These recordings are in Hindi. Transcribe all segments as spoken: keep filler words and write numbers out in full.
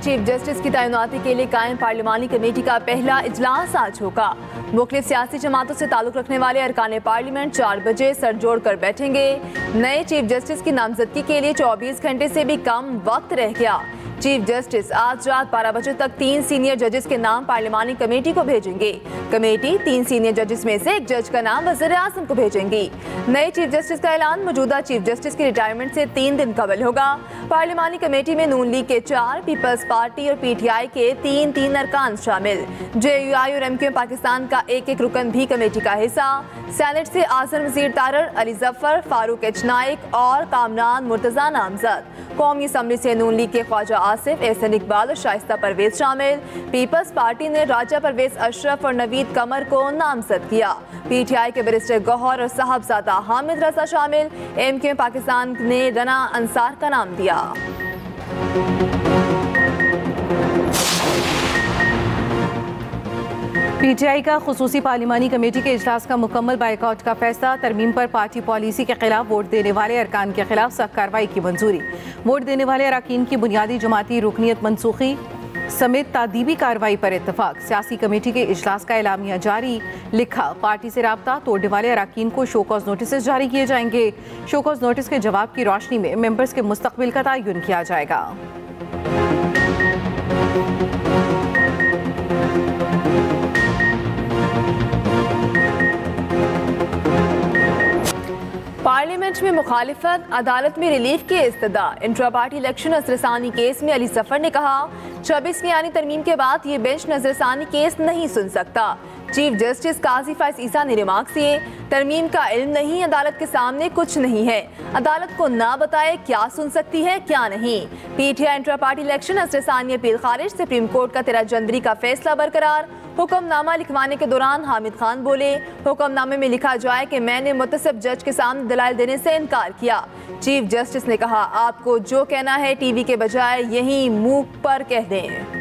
चीफ जस्टिस की तैनाती के लिए कायम पार्लिमानी कमेटी का पहला इजलास आज होगा। मुख्तलिफ सियासी जमातों से ताल्लुक रखने वाले अरकान पार्लियामेंट चार बजे सर जोड़ कर बैठेंगे। नए चीफ जस्टिस की नामजदगी के लिए चौबीस घंटे से भी कम वक्त रह गया। चीफ जस्टिस आज रात बारह बजे तक तीन सीनियर जजेस के नाम पार्लिमानी कमेटी को भेजेंगे। कमेटी तीन सीनियर जजेस में से एक जज का नाम वज़ीर आज़म को भेजेंगी। नए चीफ जस्टिस का ऐलान मौजूदा चीफ जस्टिस की रिटायरमेंट से तीन दिन कबल होगा। पार्लिमानी कमेटी में नून लीग के चार, पीपल्स पार्टी और पीटीआई के तीन तीन अरकान शामिल। जेयूआई और एमक्यू पाकिस्तान का एक एक रुकन भी कमेटी का हिस्सा। सेनेट से आज़म वज़ीर तारर, अली जफर, फारूक एच नाइक और कामरान मुर्तज़ा नामजद। कौमी असम्बली से नून लीग के ख्वाजा आसिफ, एहसन इकबाल और शाइस्ता परवेज शामिल। पीपल्स पार्टी ने राजा परवेज अशरफ और नवीद कमर को नामजद किया। पीटीआई के बैरिस्टर गौहर और साहबजादा हामिद रजा शामिल। एमक्यू पाकिस्तान ने रना अंसार का नाम दिया। पीटीआई का खुसूसी पार्लिमानी कमेटी के इजलास का मुकम्मल बाइकआउट का फैसला। तरमीम पर पार्टी पॉलिसी के खिलाफ वोट देने वाले अरकान के खिलाफ सख्त कार्रवाई की मंजूरी। वोट देने वाले अरकान की बुनियादी जमाती रुकनीत मनसूखी समेत तादीबी कार्रवाई पर इत्तफाक। सियासी कमेटी के इजलास का एलामिया जारी। लिखा, पार्टी से राब्ता तोड़ने वाले अरकान को शोकॉज नोटिस जारी किए जाएंगे। शोकॉज नोटिस के जवाब की रोशनी में मेंबर्स के मुस्तकबिल का तयन किया जाएगा। पार्लियामेंट में मुखालिफत, अदालत में रिलीफ की इस्तदा। इंट्रा पार्टी इलेक्शन नजरसानी केस में अली जफर ने कहा, छब्बीसवीं आनी तरमीम के बाद ये बेंच नजरसानी केस नहीं सुन सकता। चीफ जस्टिस काजी फाइज ईसा ने रिमार्क किए, तरमीम का इल्म नहीं, अदालत के सामने कुछ नहीं है, अदालत को ना बताए क्या सुन सकती है क्या नहीं। पीटीआई इंट्रा पार्टी इलेक्शन नजरसानी अपील खारिज। सुप्रीम कोर्ट का तेरह जनवरी का फैसला बरकरार। हुक्मनामा लिखवाने के दौरान हामिद खान बोले, हुक्मनामे में लिखा जाए कि मैंने मुतसिब जज के सामने दलाइल देने से इनकार किया। चीफ जस्टिस ने कहा, आपको जो कहना है टीवी के बजाय यही मुंह पर कह दें।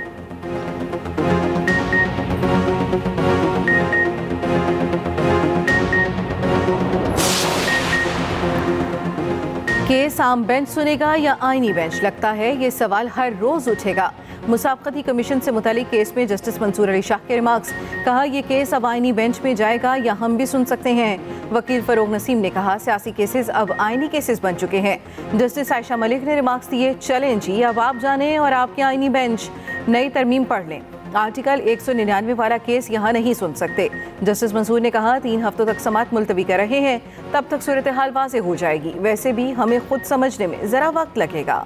केस आम बेंच सुनेगा या आईनी बेंच? लगता है ये सवाल हर रोज उठेगा। मुसाफकती कमीशन से मुतालिक केस में जस्टिस मंसूर अली शाह के रिमार्क्स। कहा, यह केस अब आईनी बेंच में जाएगा या हम भी सुन सकते हैं। वकील फरोग नसीम ने कहा, सियासी केसेस अब आईनी केसेस बन चुके हैं। जस्टिस आयशा मलिक ने रिमार्क्स दिए, चलें जी, अब आप जानें और आपके आईनी बेंच नई तरमीम पढ़ लें। आर्टिकल एक सौ निन्यानवे वाला केस यहाँ नहीं सुन सकते। जस्टिस मंसूर ने कहा, तीन हफ्तों तक समाअत मुलतवी कर रहे हैं, तब तक सूरत हाल वाज़ेह हो जाएगी। वैसे भी हमें खुद समझने में ज़रा वक्त लगेगा।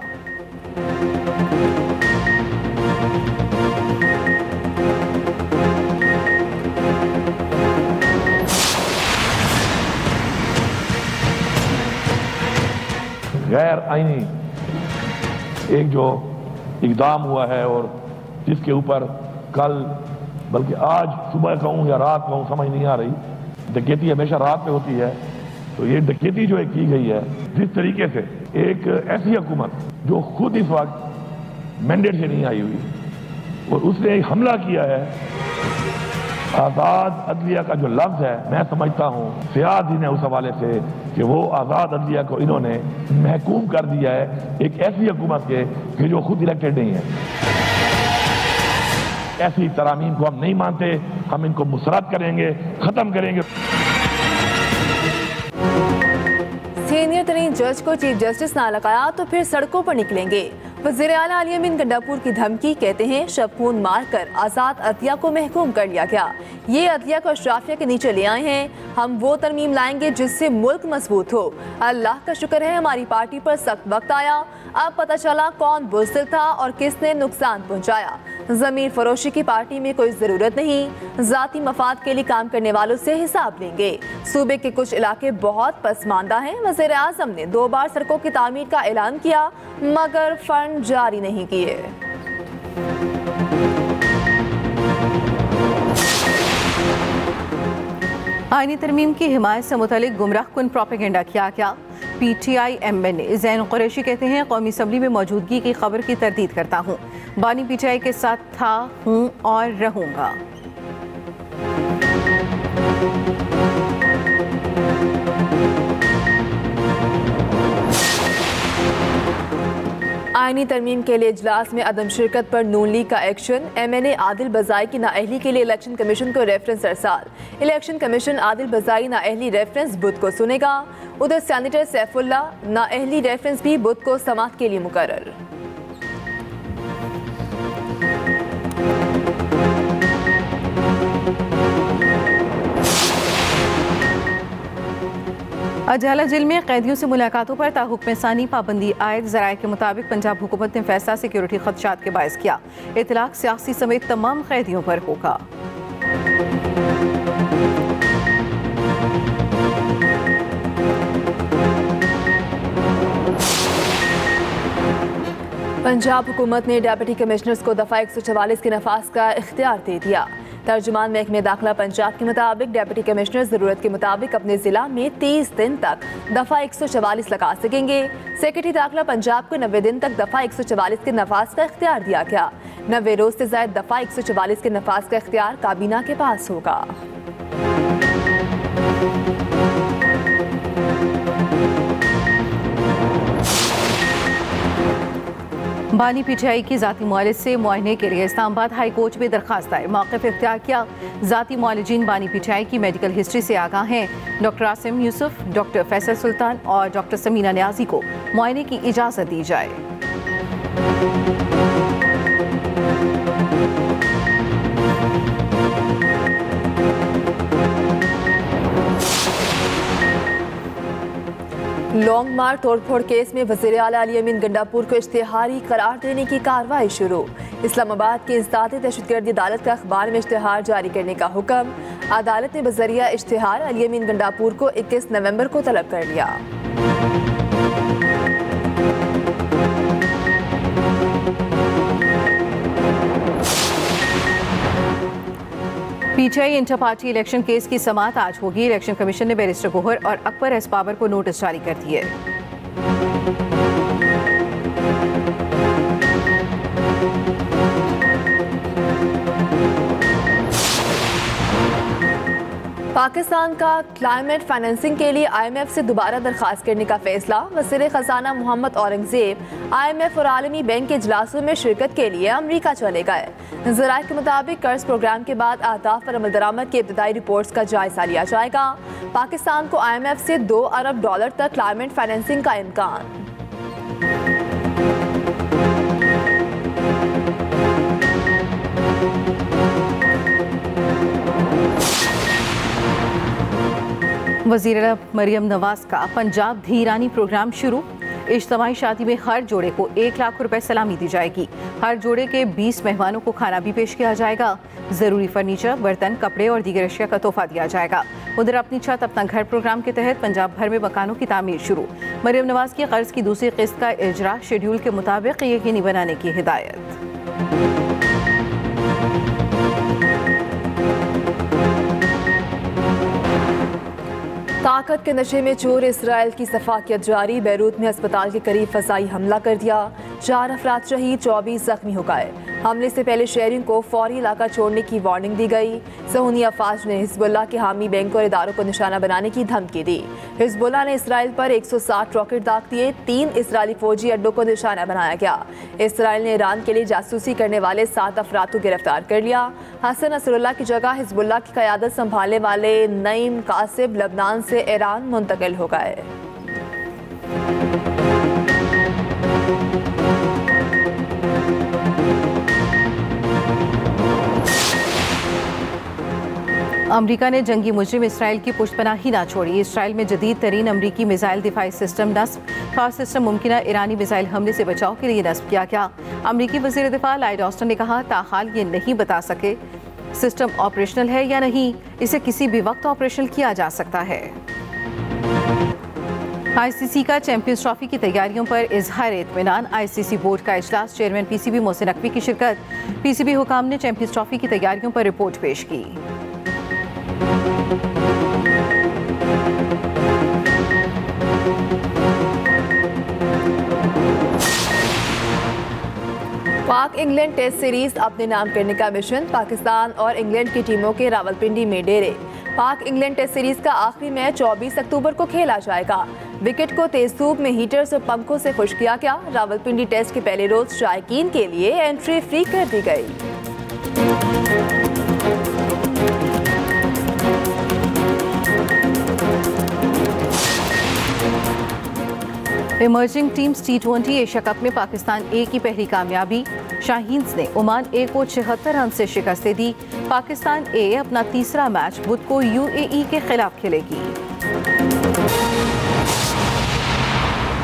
गैर आईनी एक जो इक़दाम हुआ है और जिसके ऊपर कल, बल्कि आज सुबह कहूँ या रात कहूँ समझ नहीं आ रही, डकैती हमेशा रात में होती है, तो ये डकैती जो है की गई है जिस तरीके से, एक ऐसी हुकूमत जो खुद इस वक्त मैंडेट से नहीं आई हुई और उसने एक हमला किया है। आज़ाद अदलिया का जो लफ्ज़ है, मैं समझता हूँ सियासी ने उस हवाले से कि वो आज़ाद अदलिया को इन्होंने महकूम कर दिया है एक ऐसी हुकूमत के कि जो खुद इलेक्टेड नहीं है। ऐसी तरामीम को हम नहीं मानते, हम इनको मुसरत करेंगे, खत्म करेंगे। सीनियर तरीन जज को चीफ जस्टिस ना लगाया तो फिर सड़कों पर निकलेंगे। वज़ीर आला अली अमीन गंडापुर की धमकी। कहते हैं, शब खून मार कर आज़ाद अदलिया को महकूम कर लिया गया, ये अदलिया को अशराफिया के नीचे ले आए हैं। हम वो तरमीम लाएंगे जिससे मुल्क मजबूत हो। अल्लाह का शुक्र है हमारी पार्टी पर सख्त वक्त आया, अब पता चला कौन बुज़दिल था और किसने नुकसान पहुँचाया। ज़मीर फरोशी की पार्टी में कोई ज़रूरत नहीं, ज़ाती मफाद के लिए काम करने वालों से हिसाब लेंगे। सूबे के कुछ इलाके बहुत पसमानदा हैं। वज़ीर आज़म ने दो बार सड़कों की तामीर का ऐलान किया मगर फंड जारी नहीं किए। आईनी तरमीम की हिमायत से मुतालिक गुमराह कुन प्रोपेगेंडा किया गया। PTI M N A Zain Qureshi कहते हैं, कौमी असम्बली में मौजूदगी की खबर की तरदीद करता हूँ। बानी पीटीआई के साथ था, हूँ और रहूँगा। आईनी तरमीम के लिए इजलास में अदम शिरकत पर नून लीग का action. M N A Adil Bajai की नाअहली के लिए इलेक्शन कमीशन को रेफरेंस अरसाल। इलेक्शन कमीशन आदिल बजाई नाअहली रेफरेंस बुध को सुनेगा। उधर सैनिटर सैफुल्ला नाअहली रेफरेंस भी बुध को समाअत के लिए मुकर्रर। अजाला जेल में कैदियों से मुलाकातों पर ताहुक्म सानी पाबंदी आयद। ज़राए के मुताबिक पंजाब हुकूमत ने फैसला सिक्योरिटी खदशात के बायस किया। इतलाक सियासी समेत तमाम कैदियों पर होगा। पंजाब हुकूमत ने डिप्टी कमिश्नर्स को दफ़ा एक सौ चवालीस के नफाज का इख्तियार दे दिया। तर्जुमान महकमे दाखिला पंजाब के मुताबिक डिप्टी कमिश्नर ज़रूरत के मुताबिक अपने ज़िला में तीस दिन तक दफ़ा एक सौ चवालीस लगा सकेंगे। सेक्रेटरी दाखिला पंजाब को नब्बे दिन तक दफ़ा एक सौ चवालीस के नफाज का इख्तियार दिया गया। नब्बे रोज से ज़ायद दफ़ा एक सौ चवालीस के नफाज का इख्तियार काबीना के पास होगा। बानी पीटीआई की जाती मुआलिज से मुआयने के लिए इस्लामाबाद हाई कोर्ट में दरखास्त आए। मौक़िफ़ इख्तियार किया। जाती मुआलिजीन बानी पीटीआई की मेडिकल हिस्ट्री से आगाह हैं। डॉक्टर आसिम यूसुफ, डॉक्टर फैसल सुल्तान और डॉक्टर समीना न्याजी को मुआयने की इजाज़त दी जाए। लॉन्ग मार्च तोड़फोड़ केस में वज़ीर आला अली अमीन गंडापुर को इश्तिहारी करार देने की कार्रवाई शुरू। इस्लामाबाद की इंसदाद दहशतगर्दी अदालत का अखबार में इश्तिहार जारी करने का हुक्म। अदालत ने बज़रिया इश्तिहार अली अमीन गंडापुर को इक्कीस नवंबर को तलब कर लिया। PTI inter party election case की समाअत आज होगी। इलेक्शन कमीशन ने बैरिस्टर गोहर और अकबर एस बाबर को नोटिस जारी कर दिए। पाकिस्तान का क्लाइमेट फाइनेंसिंग के लिए आई एम एफ से दोबारा दरखास्त करने का फैसला। वज़ीर ख़जाना Mohammad Aurangzeb I M F और आलमी बैंक के इजलासों में शिरकत के लिए अमरीका चले गए। ज़राए के मुताबिक कर्ज प्रोग्राम के बाद अहदाफ पर अमल दरामद की इब्तदाई रिपोर्ट्स का जायजा लिया जाएगा। पाकिस्तान को आई एम एफ से दो अरब डॉलर तक क्लाइमेट फाइनेंसिंग का इम्कान। वज़ीर मरियम नवाज का पंजाब धीरानी प्रोग्राम शुरू। इज्तिमाई शादी में हर जोड़े को एक लाख रुपए सलामी दी जाएगी। हर जोड़े के बीस मेहमानों को खाना भी पेश किया जाएगा। ज़रूरी फर्नीचर, बर्तन, कपड़े और दीगर अशिया का तोहफा दिया जाएगा। उधर अपनी छत अपना घर प्रोग्राम के तहत पंजाब भर में मकानों की तामीर शुरू। मरियम नवाज की कर्ज की दूसरी किस्त का इजरा शेड्यूल के मुताबिक यकीनी बनाने की हिदायत। ताकत के नशे में चोर इसराइल की सफाकियत जारी। बैरूत में अस्पताल के करीब फसाई हमला कर दिया। चार अफराद शहीद, चौबीस जख्मी हो गए। हमले से पहले शहरियों को फौरी इलाका छोड़ने की वार्निंग दी गई। सहूनी अफवाज ने हिजबुल्लाह के हामी बैंकों और इदारों को निशाना बनाने की धमकी दी। हिजबुल्लाह ने इसराइल पर एक सौ साठ रॉकेट दाग दिए। तीन इसराइली फौजी अड्डों को निशाना बनाया गया। इसराइल ने ईरान के लिए जासूसी करने वाले सात अफराद को गिरफ्तार कर लिया। हसन नसरुल्लाह की जगह हिजबुल्लाह की क़यादत संभालने वाले नईम कासिब लबनान से ईरान मुंतकिल हो गए। अमरीका ने जंगी मुजरिम इसराइल की पुष्टपनाही ना छोड़ी। इसराइल में जदीद तरीन अमरीकी मिसाइल दिफाई सिस्टम नस्ब। खास सिस्टम मुमकिन ईरानी मिसाइल हमले से बचाव के लिए नस्ब किया गया। अमरीकी वज़ीर दिफा लॉयड ऑस्टिन ने कहा, ताहाल ये नहीं बता सके सिस्टम ऑपरेशनल है या नहीं। इसे किसी भी वक्त ऑपरेशनल किया जा सकता है। आईसीसी का चैंपियंस ट्रॉफी की तैयारियों पर इजहार इत्मीनान। आईसीसी बोर्ड का इजलास, चेयरमैन पीसीबी मोहसिन नकवी की शिरकत। पीसीबी हुकाम ने चैंपियंस ट्रॉफी की तैयारियों पर रिपोर्ट पेश की। पाक इंग्लैंड टेस्ट सीरीज अपने नाम करने का मिशन। पाकिस्तान और इंग्लैंड की टीमों के रावलपिंडी में डेरे। पाक इंग्लैंड टेस्ट सीरीज का आखिरी मैच चौबीस अक्टूबर को खेला जाएगा। विकेट को तेज धूप में हीटर्स और पंखों से खुश किया गया। रावलपिंडी टेस्ट के पहले रोज शायकीन के लिए एंट्री फ्री कर दी गई। Emerging teams T twenty Asia cup में पाकिस्तान ए की पहली कामयाबी। शाहीन्स ने ओमान ए को छिहत्तर रन से शिकस्त दी। पाकिस्तान ए अपना तीसरा मैच बुध को यूएई के खिलाफ खेलेगी।